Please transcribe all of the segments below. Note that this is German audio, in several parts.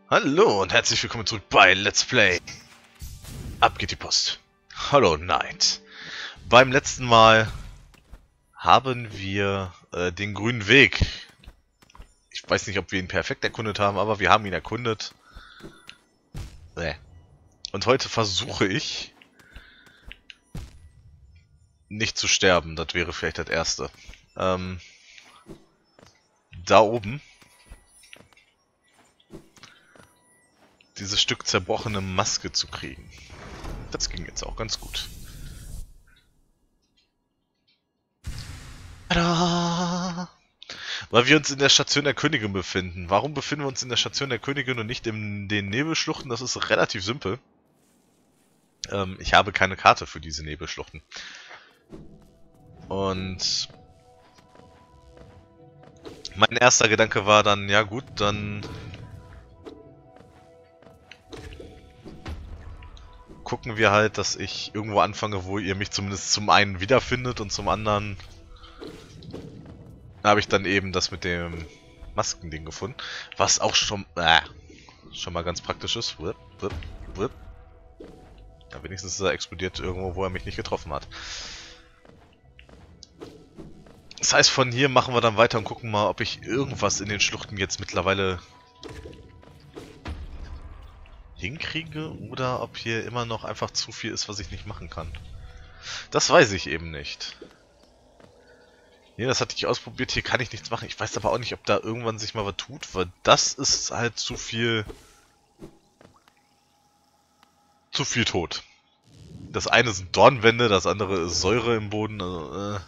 Hallo und herzlich willkommen zurück bei Let's Play. Ab geht die Post. Hollow Knight. Beim letzten Mal haben wir den grünen Weg. Ich weiß nicht, ob wir ihn perfekt erkundet haben, aber wir haben ihn erkundet. Und heute versuche ich nicht zu sterben. Das wäre vielleicht das Erste. Da oben. Dieses Stück zerbrochene Maske zu kriegen. Das ging jetzt auch ganz gut. Tada! Weil wir uns in der Station der Königin befinden. Warum befinden wir uns in der Station der Königin und nicht in den Nebelschluchten? Das ist relativ simpel. Ich habe keine Karte für diese Nebelschluchten. Und mein erster Gedanke war dann, ja gut, dann gucken wir halt, dass ich irgendwo anfange, wo ihr mich zumindest zum einen wiederfindet und zum anderen habe ich dann eben das mit dem Maskending gefunden, was auch schon mal ganz praktisch ist. Ja, wenigstens ist er explodiert irgendwo, wo er mich nicht getroffen hat. Das heißt, von hier machen wir dann weiter und gucken mal, ob ich irgendwas in den Schluchten jetzt mittlerweile hinkriege oder ob hier immer noch einfach zu viel ist, was ich nicht machen kann. Das weiß ich eben nicht. Nee, das hatte ich ausprobiert, hier kann ich nichts machen. Ich weiß aber auch nicht, ob da irgendwann sich mal was tut, weil das ist halt zu viel tot. Das eine sind Dornwände, das andere ist Säure im Boden. Also,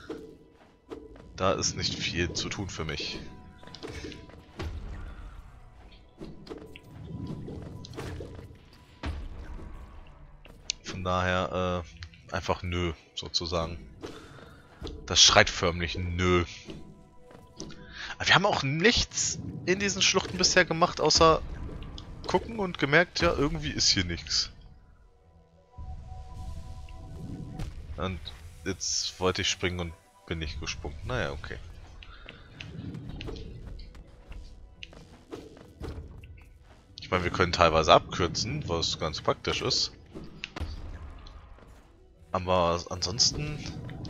da ist nicht viel zu tun für mich. Von daher einfach nö, sozusagen. Das schreit förmlich nö. Aber wir haben auch nichts in diesen Schluchten bisher gemacht, außer gucken und gemerkt, ja, irgendwie ist hier nichts. Und jetzt wollte ich springen und bin nicht gesprungen. Naja, okay. Ich meine, wir können teilweise abkürzen, was ganz praktisch ist. Aber ansonsten...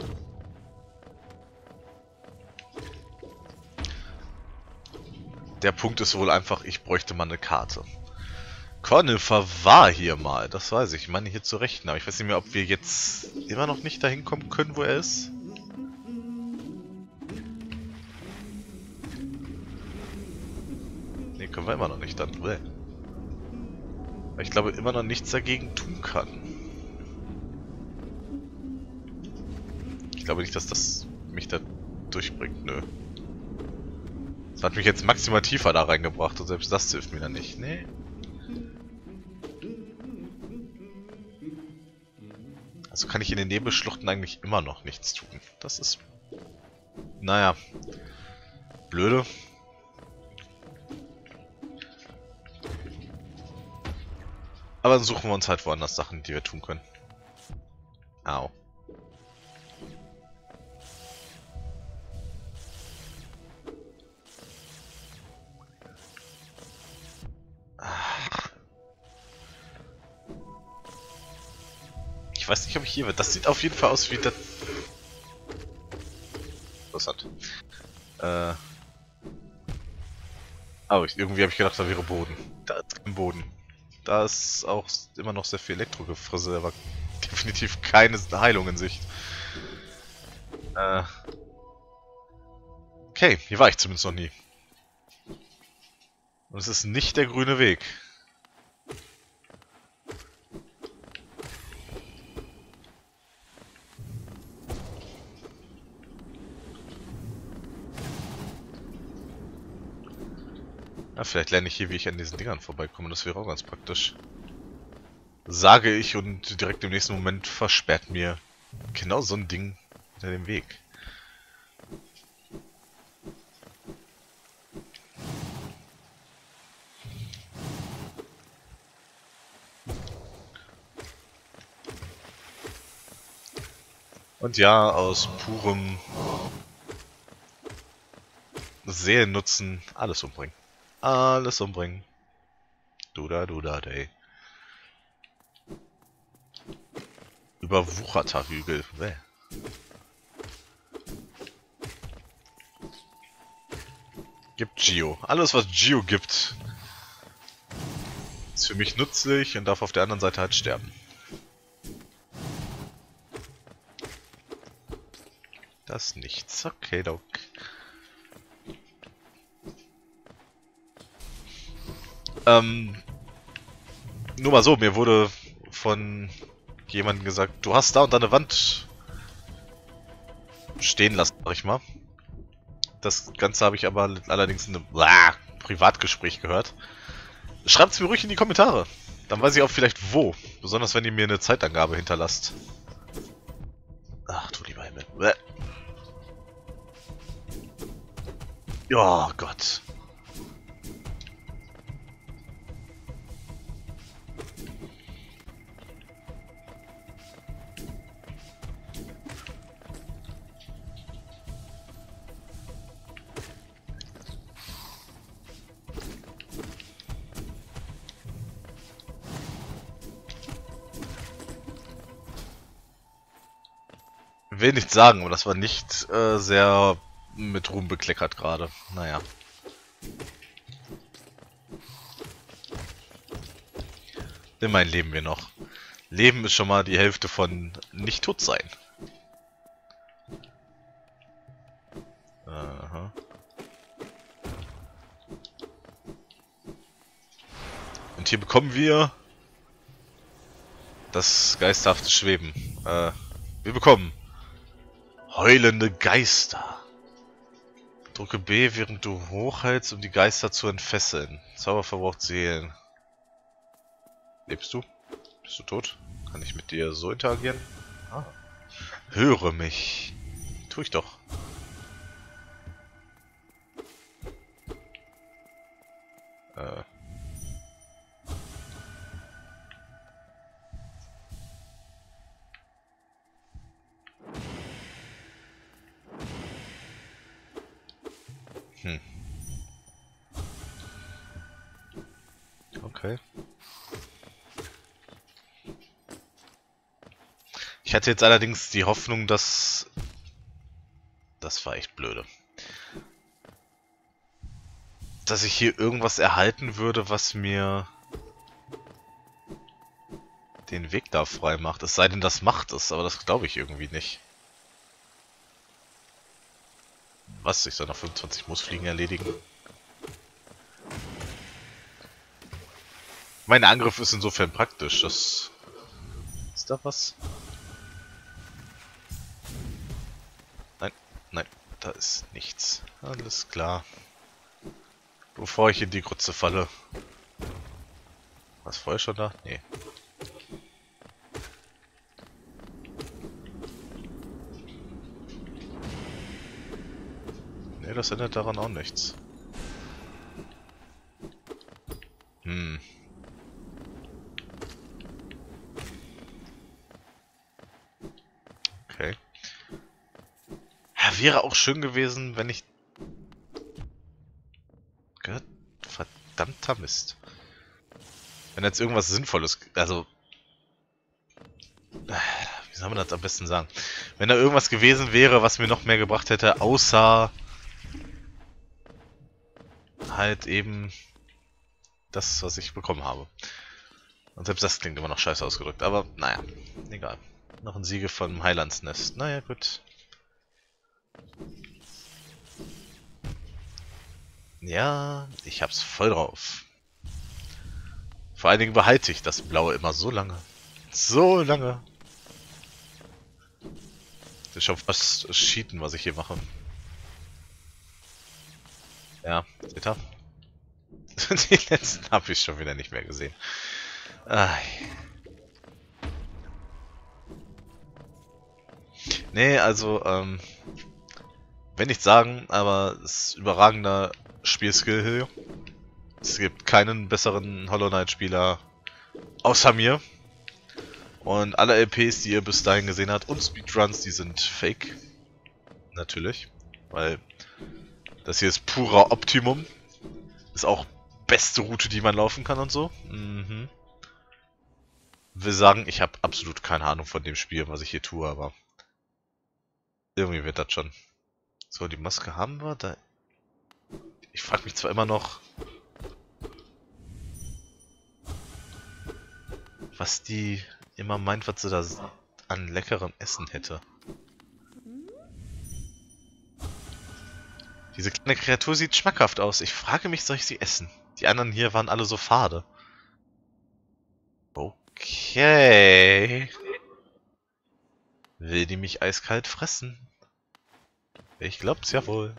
Der Punkt ist wohl einfach, ich bräuchte mal eine Karte. Cornifer war hier mal, das weiß ich. Ich meine hier zu rechnen, aber ich weiß nicht mehr, ob wir jetzt immer noch nicht dahin kommen können, wo er ist. Ne, können wir immer noch nicht dann. Weil ich glaube, immer noch nichts dagegen tun kann. Ich glaube nicht, dass das mich da durchbringt, nö. Das hat mich jetzt maximal tiefer da reingebracht und selbst das hilft mir dann nicht. Nee. Also kann ich in den Nebelschluchten eigentlich immer noch nichts tun. Das ist... Naja. Blöde. Aber dann suchen wir uns halt woanders Sachen, die wir tun können. Au. Ich weiß nicht, ob ich hier wird. Das sieht auf jeden Fall aus wie das... Interessant. Aber irgendwie habe ich gedacht, da wäre Boden. Da ist kein Boden. Da ist auch immer noch sehr viel Elektrogefrisse, aber definitiv keine Heilung in Sicht. Okay, hier war ich zumindest noch nie. Und es ist nicht der grüne Weg. Ja, vielleicht lerne ich hier, wie ich an diesen Dingern vorbeikomme. Das wäre auch ganz praktisch. Sage ich und direkt im nächsten Moment versperrt mir genau so ein Ding hinter dem Weg. Und ja, aus purem Seelennutzen alles umbringen. Alles umbringen. Duda, day. Überwucherter Hügel. Bäh. Gibt Geo. Alles, was Geo gibt, ist für mich nützlich und darf auf der anderen Seite halt sterben. Das ist nichts. Okay, Doc. Nur mal so, mir wurde von jemandem gesagt, du hast da und da eine Wand stehen lassen, sag ich mal. Das Ganze habe ich aber allerdings in einem Privatgespräch gehört. Schreibt es mir ruhig in die Kommentare. Dann weiß ich auch vielleicht wo. Besonders wenn ihr mir eine Zeitangabe hinterlasst. Ach du lieber Himmel. Bäh. Ja, Gott. Will nichts sagen, aber das war nicht sehr mit Ruhm bekleckert gerade. Naja. Immerhin leben wir noch. Leben ist schon mal die Hälfte von nicht tot sein. Aha. Und hier bekommen wir das geisterhafte Schweben. Wir bekommen heulende Geister. Drücke B, während du hochhältst, um die Geister zu entfesseln. Zauber verbraucht Seelen. Lebst du? Bist du tot? Kann ich mit dir so interagieren? Ah. Höre mich. Tu ich doch. Okay. Ich hatte jetzt allerdings die Hoffnung, dass... Das war echt blöde. Dass ich hier irgendwas erhalten würde, was mir den Weg da frei macht. Es sei denn, das macht es, aber das glaube ich irgendwie nicht. Was? Ich soll noch 25 Moosfliegen erledigen? Mein Angriff ist insofern praktisch. Das... Ist da was? Nein, nein, da ist nichts. Alles klar. Bevor ich in die Grütze falle. Was, vorher schon da? Nee. Nee, das ändert daran auch nichts. Okay. Ja, wäre auch schön gewesen, wenn ich... Gott, verdammter Mist. Wenn jetzt irgendwas Sinnvolles... Also... Wie soll man das am besten sagen? Wenn da irgendwas gewesen wäre, was mir noch mehr gebracht hätte, außer... halt eben... das, was ich bekommen habe. Und selbst das klingt immer noch scheiße ausgedrückt, aber naja, egal. Noch ein Siege vom Heilandsnest. Naja, gut. Ja, ich hab's voll drauf. Vor allen Dingen behalte ich das Blaue immer so lange. So lange. Das ist schon fast Cheaten, was ich hier mache. Ja, seht ihr? Die letzten habe ich schon wieder nicht mehr gesehen. Ai. Nee, also, will nicht sagen, aber es ist überragender Spielskill hier. Es gibt keinen besseren Hollow Knight Spieler außer mir. Und alle LPs, die ihr bis dahin gesehen habt und Speedruns, die sind fake. Natürlich. Weil das hier ist purer Optimum. Ist auch beste Route, die man laufen kann und so. Mhm. Will sagen, ich habe absolut keine Ahnung von dem Spiel, was ich hier tue, aber irgendwie wird das schon. So, die Maske haben wir. Da. Ich frage mich zwar immer noch, was die immer meint, was sie da an leckerem Essen hätte. Diese kleine Kreatur sieht schmackhaft aus. Ich frage mich, soll ich sie essen? Die anderen hier waren alle so fade. Okay. Will die mich eiskalt fressen? Ich glaub's ja wohl.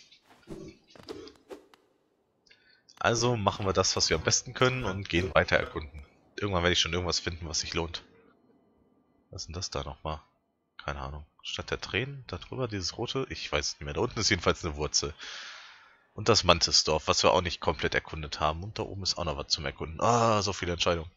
Also machen wir das, was wir am besten können und gehen weiter erkunden. Irgendwann werde ich schon irgendwas finden, was sich lohnt. Was ist denn das da nochmal? Keine Ahnung. Statt der Tränen, da drüber dieses rote, ich weiß nicht mehr. Da unten ist jedenfalls eine Wurzel. Und das Mantisdorf, was wir auch nicht komplett erkundet haben. Und da oben ist auch noch was zum Erkunden. Ah, so viele Entscheidungen.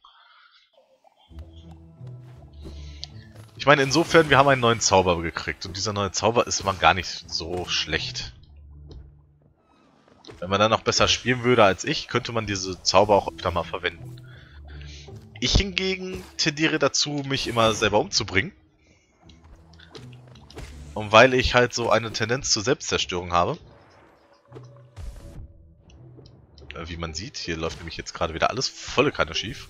Ich meine, insofern, wir haben einen neuen Zauber gekriegt. Und dieser neue Zauber ist mal gar nicht so schlecht. Wenn man dann noch besser spielen würde als ich, könnte man diese Zauber auch öfter mal verwenden. Ich hingegen tendiere dazu, mich immer selber umzubringen. Und weil ich halt so eine Tendenz zur Selbstzerstörung habe. Wie man sieht, hier läuft nämlich jetzt gerade wieder alles volle Kanne schief.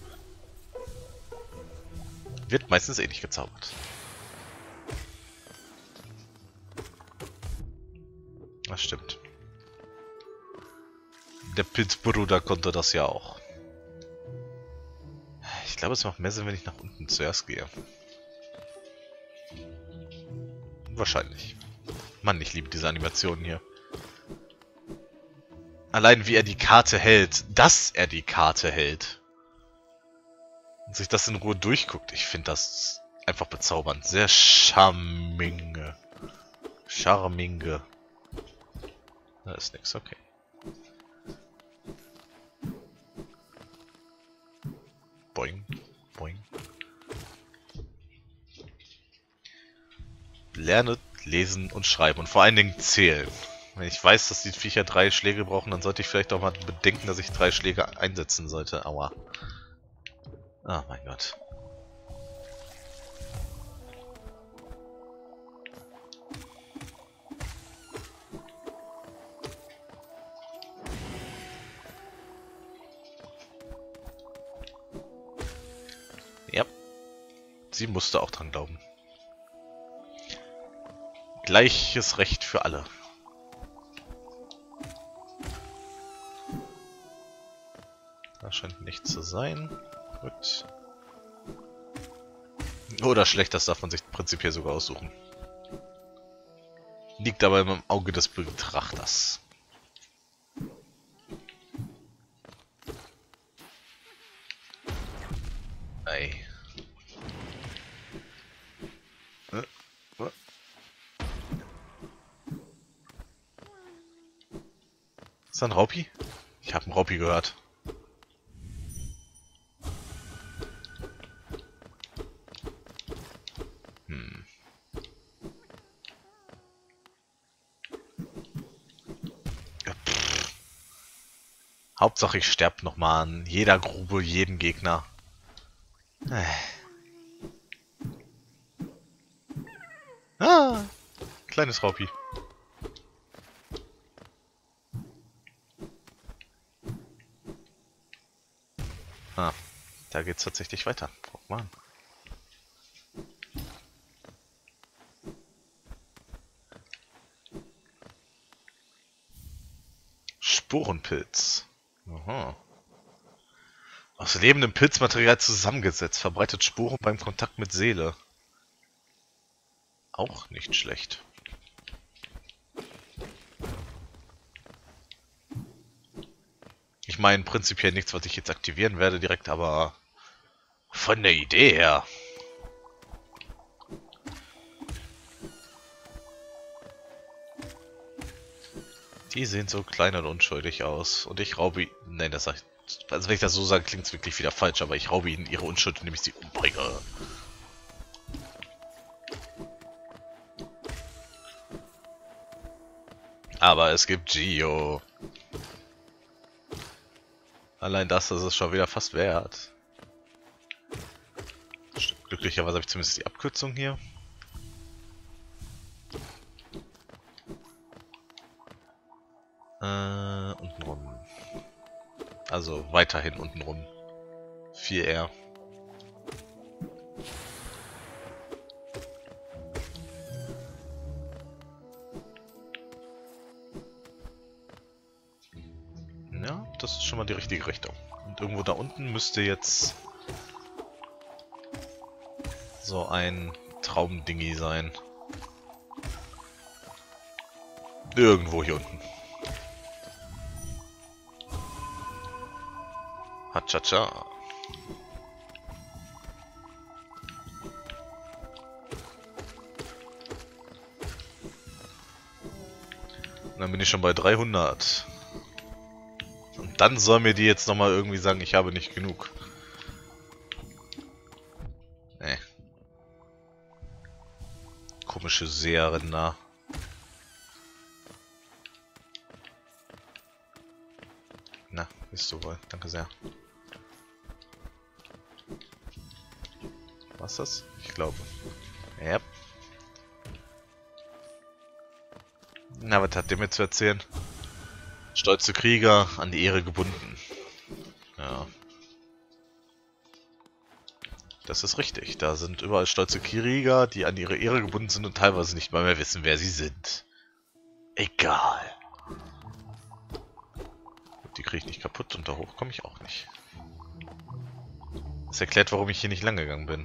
Wird meistens eh nicht gezaubert. Das stimmt. Der Pilzbruder konnte das ja auch. Ich glaube, es macht mehr Sinn, wenn ich nach unten zuerst gehe. Wahrscheinlich. Mann, ich liebe diese Animationen hier. Allein wie er die Karte hält. Dass er die Karte hält. Und sich das in Ruhe durchguckt. Ich finde das einfach bezaubernd. Sehr charminge. Charminge. Da ist nix, okay. Boing, boing. Lernet lesen und schreiben und vor allen Dingen zählen. Wenn ich weiß, dass die Viecher 3 Schläge brauchen, dann sollte ich vielleicht auch mal bedenken, dass ich 3 Schläge einsetzen sollte. Aua. Ah, mein Gott. Ja. Sie musste auch dran glauben. Gleiches Recht für alle. Da scheint nichts zu sein. Gut. Oder schlecht, das darf man sich prinzipiell sogar aussuchen. Liegt aber im Auge des Betrachters. Ei. Ist da ein Raupi? Ich habe einen Raupi gehört. Hauptsache ich sterbe nochmal an jeder Grube, jeden Gegner. Ah, kleines Raupi. Ah, da geht's tatsächlich weiter. Guck mal an. Sporenpilz. Aha. Aus lebendem Pilzmaterial zusammengesetzt, verbreitet Sporen beim Kontakt mit Seele. Auch nicht schlecht. Ich meine, prinzipiell nichts, was ich jetzt aktivieren werde direkt, aber von der Idee her. Die sehen so klein und unschuldig aus. Und ich raube... Nein, das sag ich... Also wenn ich das so sage, klingt es wirklich wieder falsch, aber ich raube ihnen ihre Unschuld, indem ich sie umbringe. Aber es gibt Gio. Allein das ist es schon wieder fast wert. Glücklicherweise habe ich zumindest die Abkürzung hier. Untenrum. Also weiterhin untenrum. 4R. Ja, das ist schon mal die richtige Richtung. Und irgendwo da unten müsste jetzt so ein Traumdingi sein. Irgendwo hier unten. Hatschatscha. Und dann bin ich schon bei 300. Und dann soll mir die jetzt nochmal irgendwie sagen, ich habe nicht genug. Nee. Komische Seherin da. Na, bist du wohl. Danke sehr. Was das? Ich glaube. Ja. Na, was hat der mir zu erzählen? Stolze Krieger, an die Ehre gebunden. Ja. Das ist richtig. Da sind überall stolze Krieger, die an ihre Ehre gebunden sind und teilweise nicht mal mehr wissen, wer sie sind. Egal. Die kriege ich nicht kaputt und da hoch komme ich auch nicht. Das erklärt, warum ich hier nicht lang gegangen bin.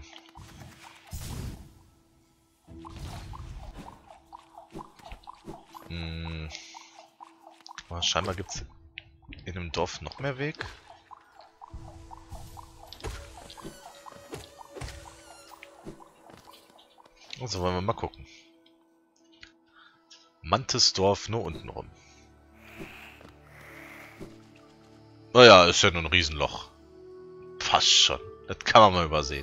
Aber scheinbar gibt es in einem Dorf noch mehr Weg. Also wollen wir mal gucken. Mantesdorf nur unten rum. Naja, ist ja nur ein Riesenloch. Fast schon. Das kann man mal übersehen.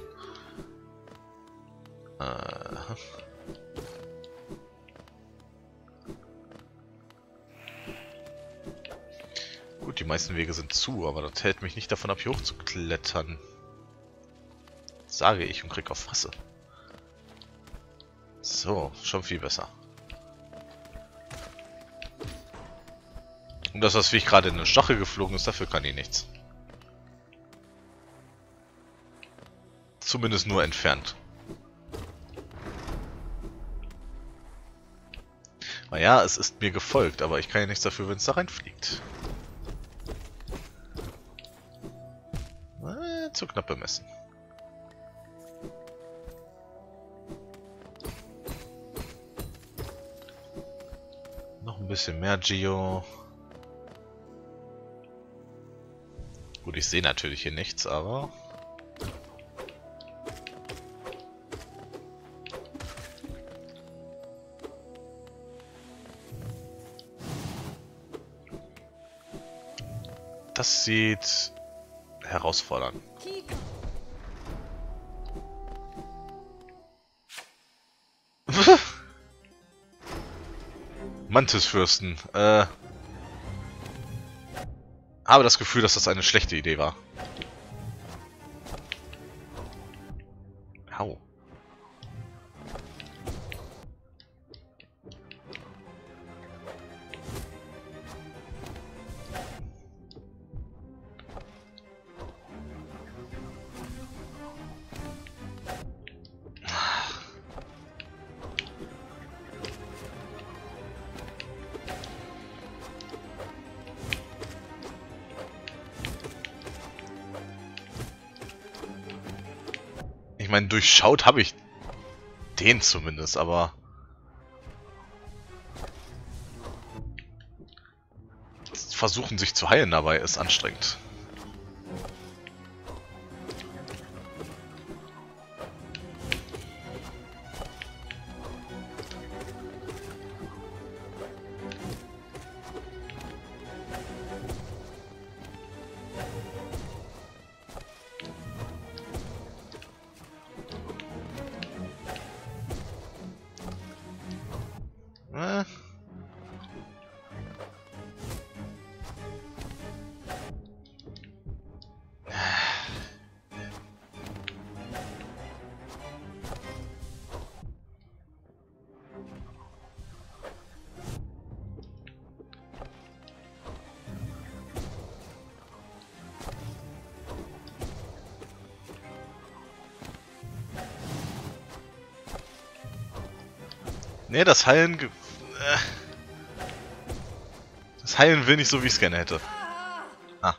Gut, die meisten Wege sind zu, aber das hält mich nicht davon ab, hier hochzuklettern. Sage ich und krieg auf Fresse. So, schon viel besser. Und das Viech gerade in eine Stachel geflogen ist, dafür kann die nichts. Zumindest nur entfernt. Naja, es ist mir gefolgt, aber ich kann ja nichts dafür, wenn es da reinfliegt. Zu knapp bemessen. Noch ein bisschen mehr Geo. Gut, ich sehe natürlich hier nichts, aber... Das sieht herausfordernd. Mantisfürsten. Habe das Gefühl, dass das eine schlechte Idee war. Au. Ich meine, durchschaut habe ich den zumindest, aber... Versuchen sich zu heilen dabei ist anstrengend. Nee, das Heilen... Das Heilen will nicht so, wie ich es gerne hätte. Ah.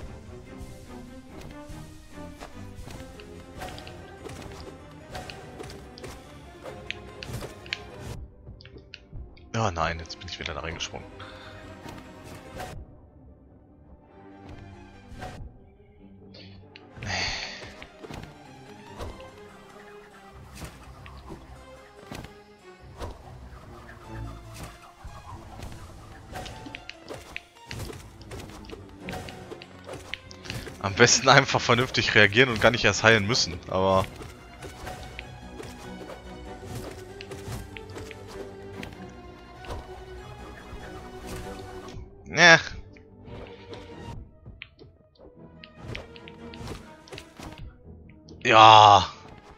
Oh nein, jetzt bin ich wieder da reingesprungen. Am besten einfach vernünftig reagieren und gar nicht erst heilen müssen, aber... Ja. Ja.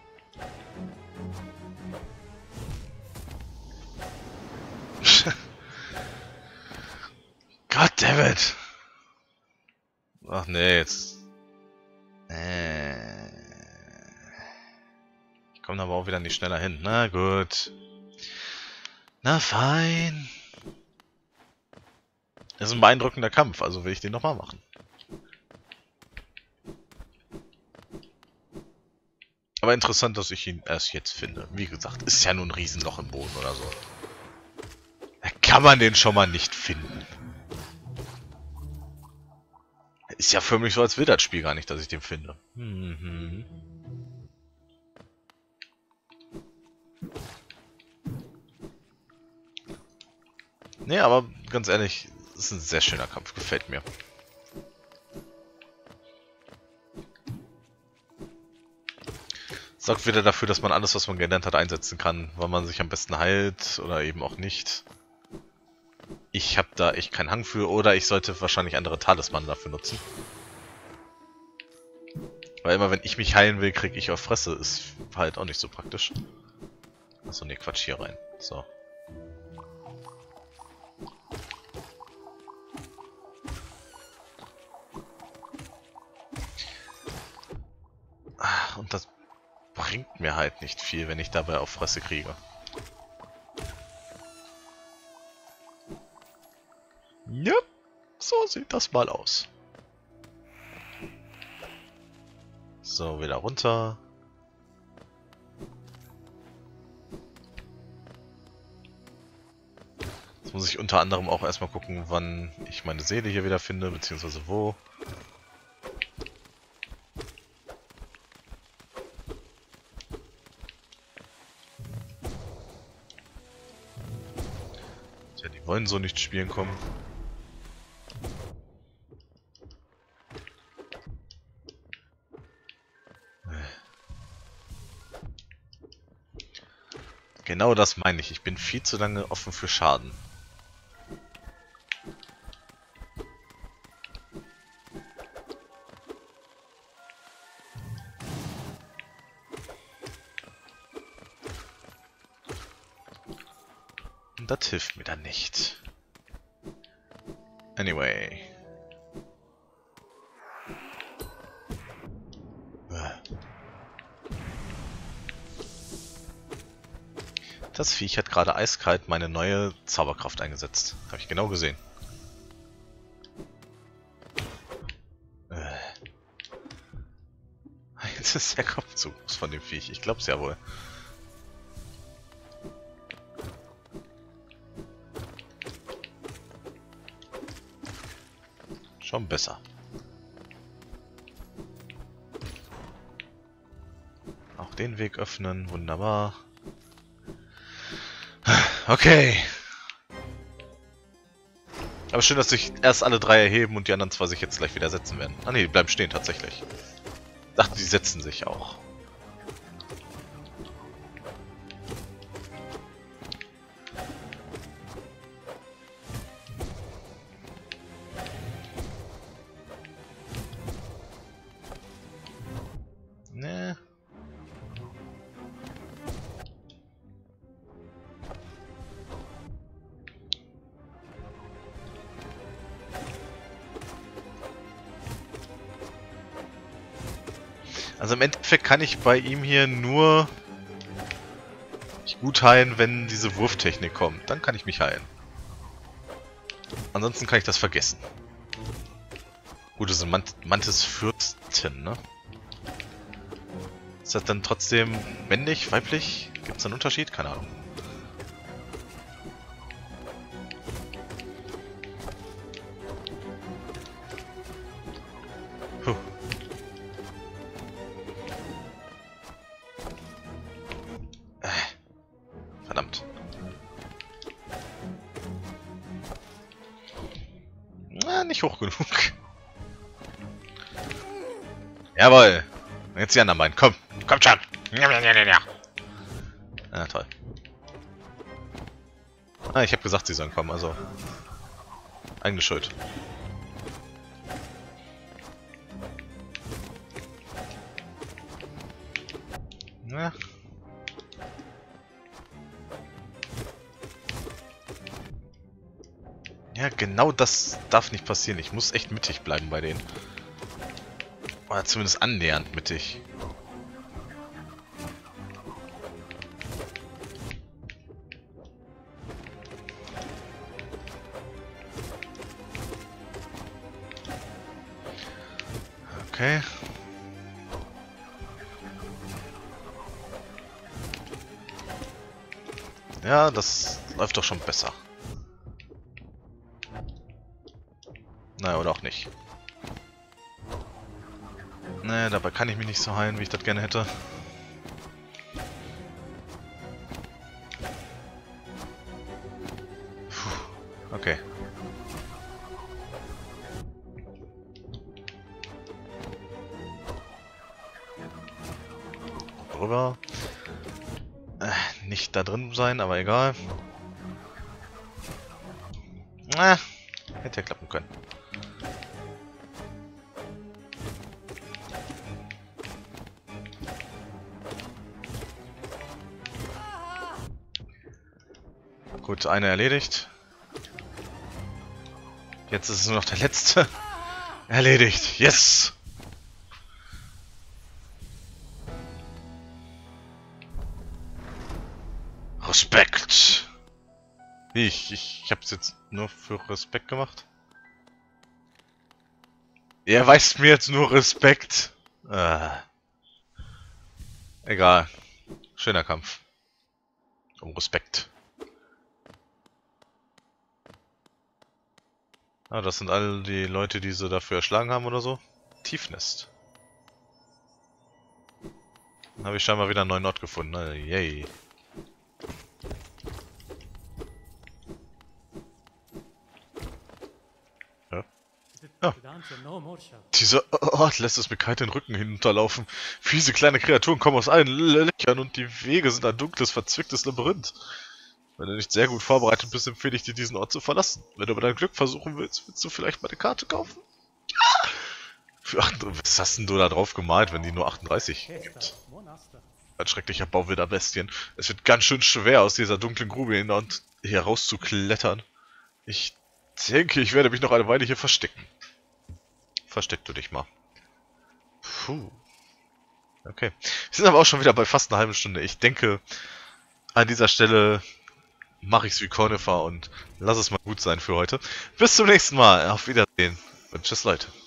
God damn it. Ach nee, jetzt... Ich komme aber auch wieder nicht schneller hin. Na gut. Na fein. Das ist ein beeindruckender Kampf, also will ich den nochmal machen. Aber interessant, dass ich ihn erst jetzt finde. Wie gesagt, ist ja nur ein Riesenloch im Boden oder so. Da kann man den schon mal nicht finden. Ist ja für mich so, als will das Spiel gar nicht, dass ich den finde. Nee, aber ganz ehrlich, ist ein sehr schöner Kampf, gefällt mir. Sorgt wieder dafür, dass man alles, was man gelernt hat, einsetzen kann, wann man sich am besten heilt oder eben auch nicht. Ich habe da echt keinen Hang für, oder ich sollte wahrscheinlich andere Talismanen dafür nutzen. Weil immer wenn ich mich heilen will, kriege ich auf Fresse. Ist halt auch nicht so praktisch. Achso, ne, Quatsch, hier rein. So. Und das bringt mir halt nicht viel, wenn ich dabei auf Fresse kriege. Ja, so sieht das mal aus. So, wieder runter. Jetzt muss ich unter anderem auch erstmal gucken, wann ich meine Seele hier wieder finde, beziehungsweise wo. Tja, die wollen so nicht spielen kommen. Genau das meine ich. Ich bin viel zu lange offen für Schaden. Und das hilft mir dann nicht. Anyway. Das Viech hat gerade eiskalt meine neue Zauberkraft eingesetzt. Habe ich genau gesehen. Jetzt ist der Kopf zu groß von dem Viech. Ich glaub's ja wohl. Schon besser. Auch den Weg öffnen. Wunderbar. Okay. Aber schön, dass sich erst alle drei erheben und die anderen zwei sich jetzt gleich wieder setzen werden. Ah ne, die bleiben stehen tatsächlich. Ich dachte, die setzen sich auch. Ne. Also im Endeffekt kann ich bei ihm hier nur... Ich mich gut heilen, wenn diese Wurftechnik kommt. Dann kann ich mich heilen. Ansonsten kann ich das vergessen. Gut, das sind Mantis-Fürstin, ne? Ist das dann trotzdem männlich, weiblich? Gibt es einen Unterschied? Keine Ahnung. Puh. Verdammt. Na, nicht hoch genug. Jawohl. Jetzt die anderen beiden. Komm. Kommt schon. Ja, toll. Ah, ich habe gesagt, sie sollen kommen, also. Eigene Schuld. Ja. Ja, genau das darf nicht passieren. Ich muss echt mittig bleiben bei denen. Oder zumindest annähernd mittig. Okay. Ja, das läuft doch schon besser. Naja, oder auch nicht. Nee, dabei kann ich mich nicht so heilen, wie ich das gerne hätte. Puh, okay. Rüber. Nicht da drin sein, aber egal. Hätte ja klappen können. Gut, eine erledigt. Jetzt ist es nur noch der letzte. Erledigt. Yes! Respekt! Wie? Ich hab's jetzt nur für Respekt gemacht? Er weist mir jetzt nur Respekt. Egal. Schöner Kampf. Um Respekt. Ah, das sind alle die Leute, die sie dafür erschlagen haben oder so. Tiefnest. Habe ich scheinbar wieder einen neuen Ort gefunden. Yay. Ja. Ja. Dieser Ort lässt es mir kalt den Rücken hinunterlaufen. Fiese kleine Kreaturen kommen aus allen Löchern und die Wege sind ein dunkles, verzwicktes Labyrinth. Wenn du nicht sehr gut vorbereitet bist, empfehle ich dir, diesen Ort zu verlassen. Wenn du aber dein Glück versuchen willst, willst du vielleicht mal eine Karte kaufen? Ja! Für 38, was hast denn du da drauf gemalt, wenn die nur 38 gibt? Ein schrecklicher Bau wilder Bestien. Es wird ganz schön schwer, aus dieser dunklen Grube hier rauszuklettern. Ich denke, ich werde mich noch eine Weile hier verstecken. Versteck du dich mal. Puh. Okay. Wir sind aber auch schon wieder bei fast einer halben Stunde. Ich denke, an dieser Stelle mache ich es wie Cornifer und lass es mal gut sein für heute. Bis zum nächsten Mal. Auf Wiedersehen. Und tschüss, Leute.